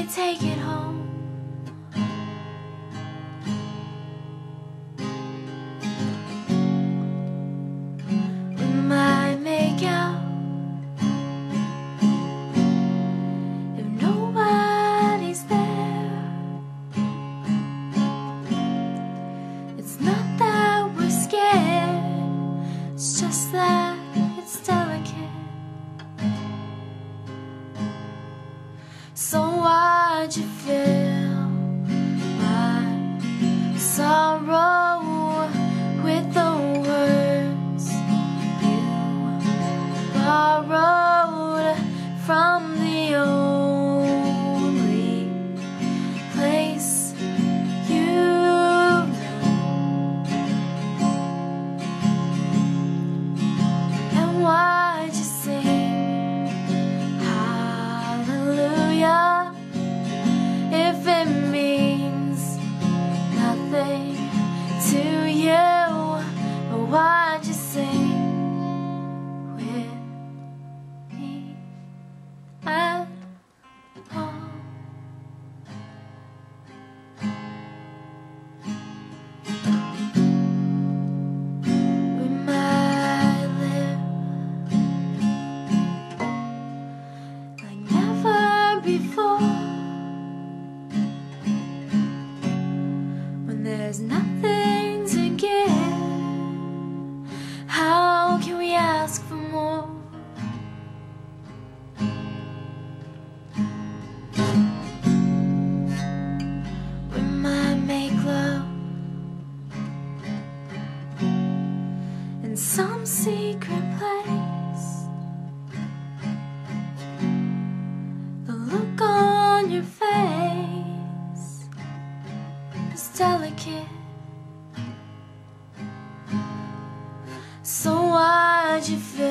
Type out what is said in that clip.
take it home. We might make out if nobody's there. It's not that we're scared, it's just that it's delicate. So why'd you fill my sorrow with the words you borrowed from the only place you know? And why'd you sing hallelujah if it means nothing to you? Or why'd you sing with me at all? We might live like never before, when there's nothing to give. How can we ask for more? We might make love in some secret place. The look on your face is delicate. So why'd you feel